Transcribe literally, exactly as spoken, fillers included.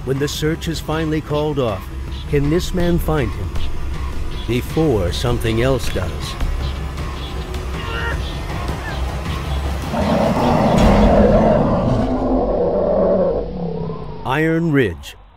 When the search is finally called off, can this man find him before something else does? Iron Ridge,